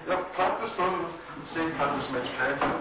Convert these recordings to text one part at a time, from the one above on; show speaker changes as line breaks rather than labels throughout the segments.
I've practiced on it. Same practice makes perfect.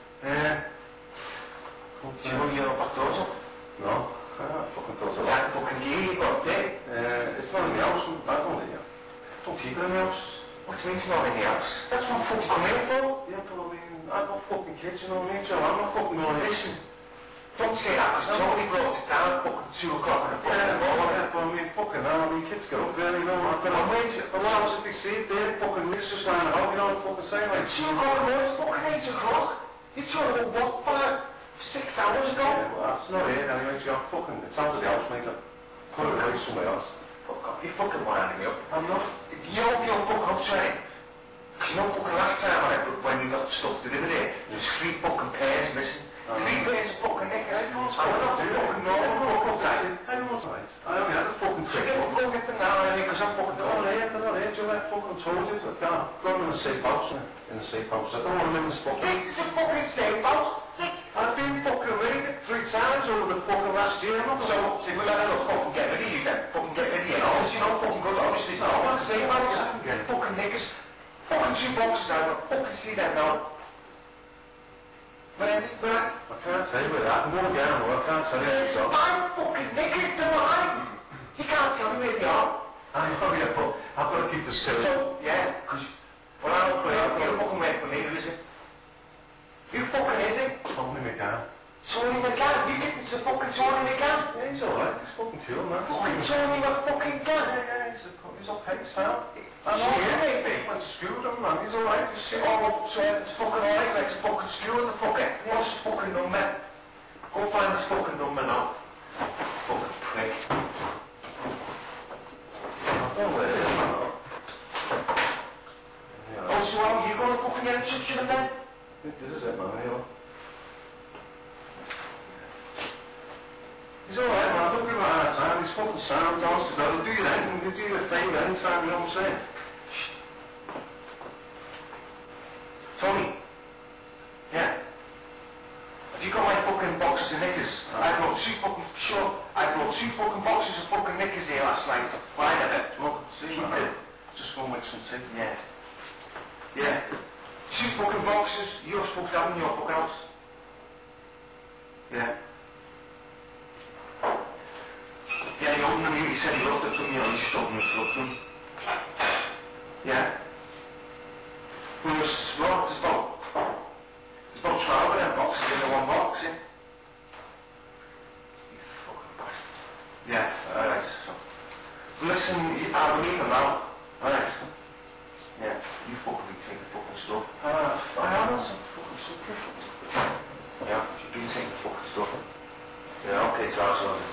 Do you know you're not back doors up?
No, I fucking does it.
That fucking gear you got there?
It's not in the house. I don't need it.
Don't keep it in the house. What do you mean it's not in the house? That's what fucking come here for.
Yeah, but I mean, I've got fucking kids, you know what I mean? So I'm not fucking going to listen.
Don't say that, because Tony brought it down at fucking 2 o'clock in the fucking morning.
Yeah, but I mean, fucking hell, I mean, kids get up there, you know, I've been on wage. But when I was at the seat there, fucking Nick's just lying out, you know what I'm fucking saying? Like,
2 o'clock in the morning, it's fucking 8 o'clock. You told me what, about 6 hours ago?
yeah, well, that's not it anyway, so I'm fucking, it's out of the house, mate. Put it away somewhere else.
Fuck off, you're fucking winding me up.
I'm not.
You know fucking upset. You know fucking last time when we got stuff delivered here, there was 3 fucking pairs missing. 3 pairs of fucking knickers. I don't know.
Everyone's right. I only had a fucking trick.
You don't go get them now, because I'm fucking
They're not here, Joe. I fucking told you. I can't go in a safe house. In a safe house. I don't want them in this fucking...
This is a fucking safe house.
I've been fucking raided 3 times over the fucking last year.
So, we're gonna fucking get rid of you then. Fucking get rid of you. Obviously, not fucking good. Obviously, no. I'm not saying about it. Fucking niggas. Fucking 2 boxes out. I fucking see them now. But I
can't say where that. I'm going to get them. I can't tell you it's up.
I'm fucking niggas, do I? You can't tell me where they are.
I know, yeah, but I've got to keep this straight.
So, yeah, because... Well, I don't play. You're fucking waiting for me, is it? You fucking is it?
Tony McCann.
Tony McCann? You getting to fucking Tony McCann?
Yeah, he's alright. He's fucking cool, man.
Fucking Tony fucking Cann?
Yeah, he's okay, Sam. I know,
yeah,
he went to school with him, man. He's alright. He's shit.
Oh, so it's fucking alright, like it's fucking school the fucker. What's his fucking number? Go find his fucking number now. Fucking prick.
I don't know where it is, man. Yeah.
Oh, so how are you gonna fucking get in touch with him then?
This is it, man. He's alright, man. Don't give him a hard time. He's fucking sound. Wants to go. Do your anything. Do your thing anytime, you know what I'm saying?
Tony. Yeah. Have you got my fucking boxes of knickers? I brought 2 fucking... Sure. I brought 2 fucking boxes of fucking knickers here last night. Why did it?
Look, see, man. Just go make some tea.
Yeah. Yeah. 2 fucking boxes. You're supposed to have in your fucking house. Yeah. Yeah, you opened them. You said you looked at them. You know, you showed me to look at them. Yeah. Well, there's about 12 of them boxes in the 1 box, yeah? You fucking bastard. Yeah, alright. Listen, I'll leave them now. Alright. Yeah, you fucking take the fucking stuff. I haven't some fucking stuff. Yeah, you do take the fucking stuff. Yeah, okay, so I'll sort it.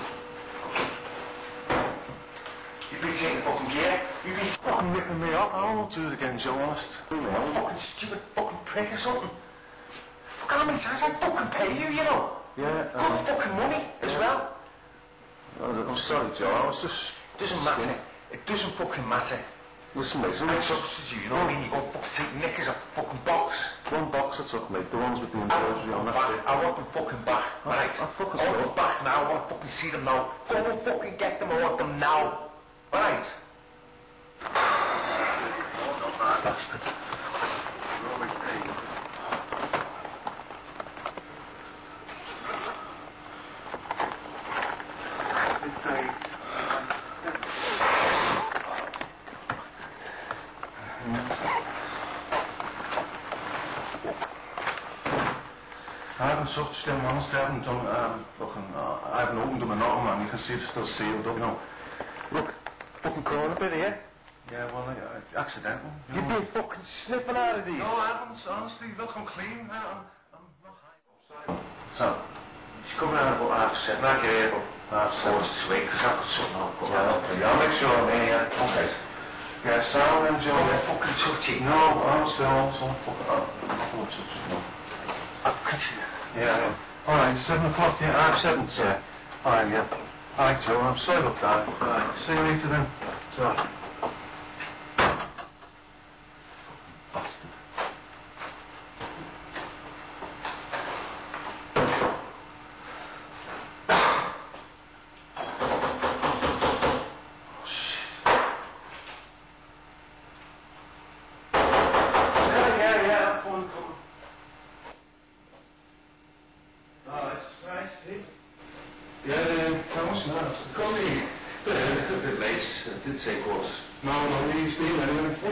You've been taking the fucking gear. You've been
Fucking ripping me up. I won't do it again, Joe, honest.
fucking stupid fucking prick or something. Fuck, how many times I fucking pay you, you know?
Yeah,
Good fucking money as well.
I'm sorry, Joe. I was just...
Doesn't matter. It doesn't fucking matter.
Listen, mate,
I trusted you, you know what I mean? You go fucking take knickers off the fucking box.
1 box I took, mate. The ones with the embroidery on.
I want them fucking back, right?
I fucking
I want them back now. I want to fucking see them now. Go and fucking get them. I want them now. Right?
Bastard. I haven't touched them ones, I haven't done, I haven't opened them or nothing, man. You can see it's still sealed up, you know.
Look, fucking crawling a bit here.
Yeah, well, accidental.
You've been fucking sniffing out of these.
No, I haven't, honestly. Look, I'm clean. I'm not high. So,
She's coming out about 7:30. I get here about 7 to 8 because I've got something on.
yeah, okay. I'll make sure I'm here, yeah. Okay. Yeah, sound then, Joe.
Don't fucking touch it.
No, honestly, I won't fucking... I won't touch it, no. Yeah. Alright, 7 o'clock, yeah. 7, yeah. Alright, yeah. Alright, Joe, I'm sorry about that. Alright, see you later then. So.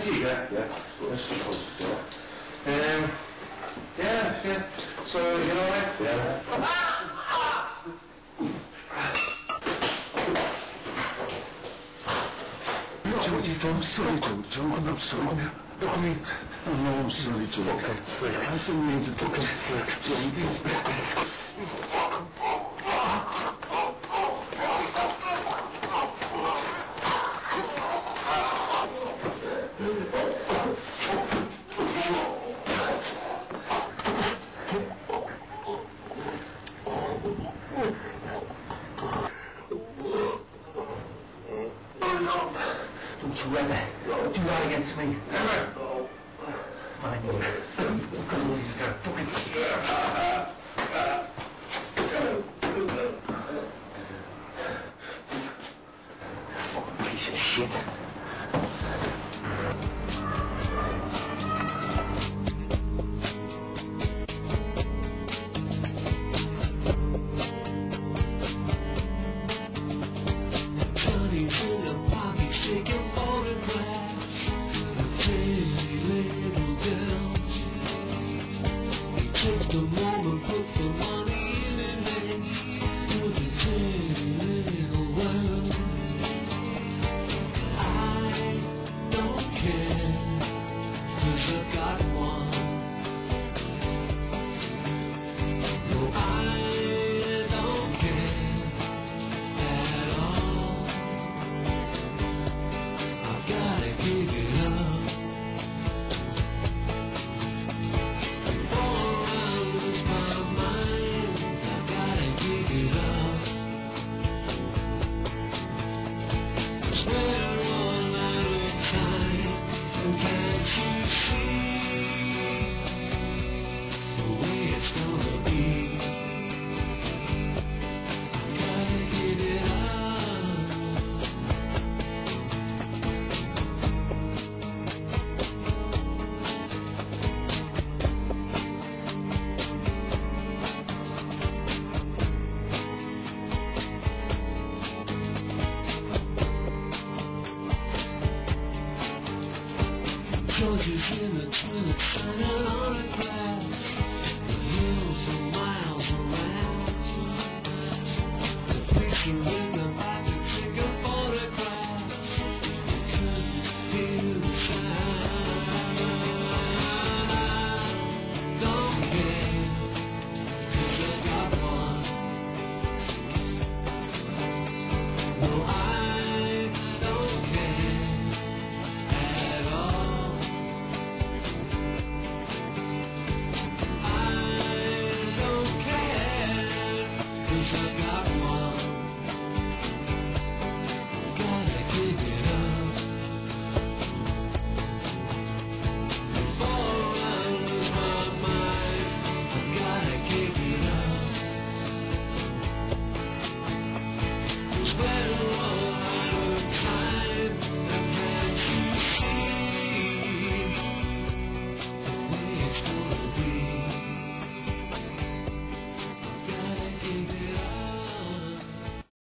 Yeah. Yeah. So, you know what? Yeah.
I'm sorry, John. I'm sorry. I mean, no, I'm sorry, John. Okay. I don't mean to talk John.
Don't you ever do that against me. Never. I know. Fucking piece of shit.
Johnny's in the pockets taking photographs of pretty little girls. He takes the moment, puts the money in and hands to the pretty little world. I don't care, 'cause I've got one. No, I don't care at all. I've gotta give it up before I lose my mind. I've gotta give it up, 'cause we're all out of time. And can't you see the way it's gonna be? I've gotta give it up. George's in the toilet signing autographs. The hills for miles around. The police are